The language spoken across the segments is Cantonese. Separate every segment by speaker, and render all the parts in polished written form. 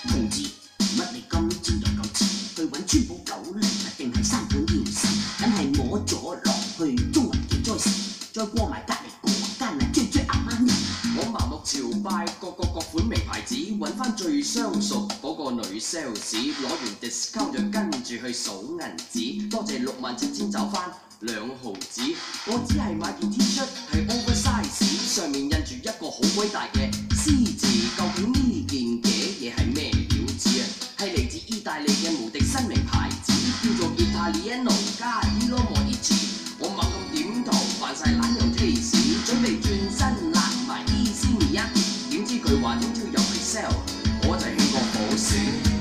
Speaker 1: 同志，乜你今朝又夠遲？去揾川寶九零定係山本耀司？梗係摸咗落去中環嘅 Joyce， 再過埋隔離嗰間啊追阿媽尼。
Speaker 2: 我盲目朝拜各款名牌子，揾翻最相熟嗰個女 sales， 攞完 discount 就跟住去數銀紙，多謝67000找翻2毫子。我只係買件 T-shirt 係 oversize， 上面印住一個好鬼大嘅 C 字，究竟呢件嘅嘢係咩料子啊？係嚟自意大利嘅無敵新名牌子，叫做 Italiano 加 Ilo Modici。我猛咁點頭，扮晒懶又 taste， 準備轉身辣埋 Easy Miyake， 點知佢話聽朝有嚟 sell， 我就興過火鼠。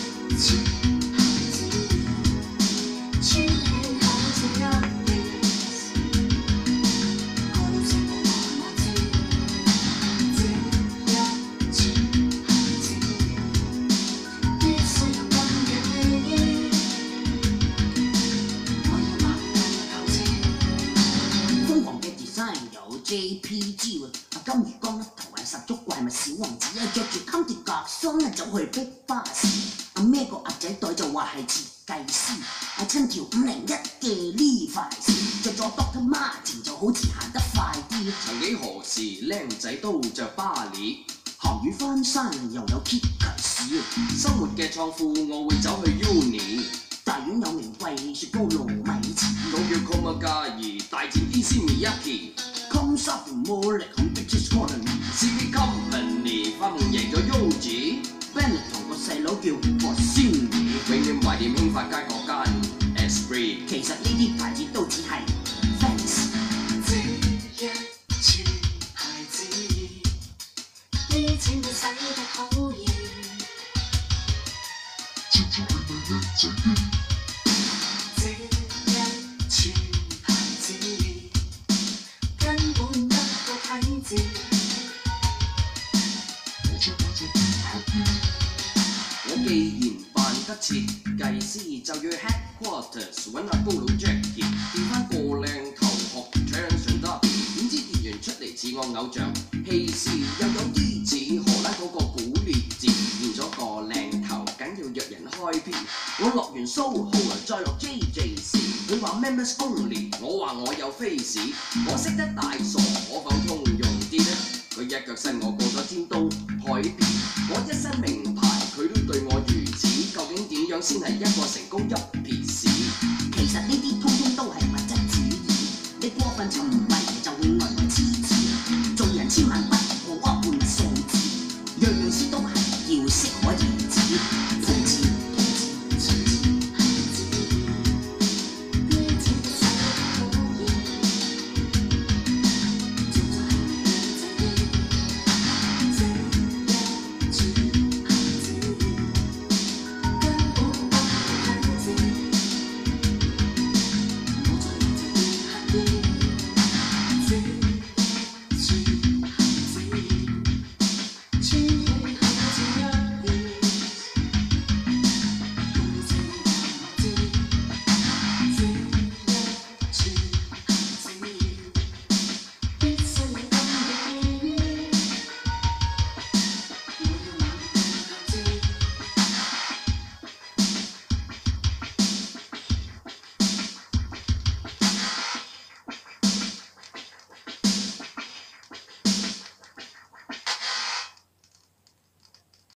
Speaker 1: JPG 喎，阿金魚缸頭係十足怪物小王子啊，着住襟條格衫啊走去逼巴士，阿孭個鴨仔袋就話係設計師，阿親條501嘅 Levi's， 着咗 Dr. Martin 就好似行得快啲。
Speaker 2: 曾幾何時靚仔都着巴黎，
Speaker 1: 鹹魚翻山又有 Kickers，
Speaker 2: 生活嘅創富我會走去 Uni，
Speaker 1: 大丸有名貴雪糕糯米糍，
Speaker 2: 我叫 Komagari 大戰 Easy Miyake。Comes
Speaker 1: up 魔力響 British
Speaker 2: Colony，CV Company 發夢贏咗 Yoji，Bennett
Speaker 1: 同個細佬叫何先野，
Speaker 2: 永遠懷念興發街嗰間 Esprit。
Speaker 1: 其實呢啲牌子都只係 fans。
Speaker 3: 這一串牌子，啲錢都使得好易。接咗佢咪一仔啲。這一串牌子。
Speaker 2: 我既然扮得設計師，就要 headquarters 揾阿高佬 Jackie， 調翻個靚頭學唱順得，點知電完出嚟似我偶像氣勢，又有啲似荷蘭嗰個古烈治，練咗個靚頭，梗要約人開 P。我落完蘇豪啊，再落 JJC， 佢話 members only， 我話我有 face， 我識得大傻，可否通用啲呢？佢一腳伸我過咗尖東海邊，我一身名牌，佢都對我如此，究竟點樣先係一個成功一撇屎？
Speaker 1: 其實呢啲通通都係物質主義，你過分沉迷就會呆呆痴痴，做人千萬不